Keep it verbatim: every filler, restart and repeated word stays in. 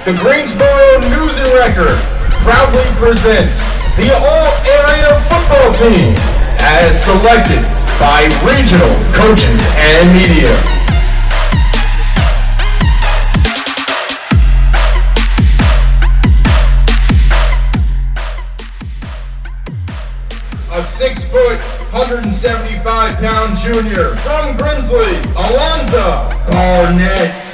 the Greensboro News and Record proudly presents the All-Area Football Team as selected by regional coaches and media. A six-foot, one hundred seventy-five pound junior from Grimsley, Alonzo Barnett.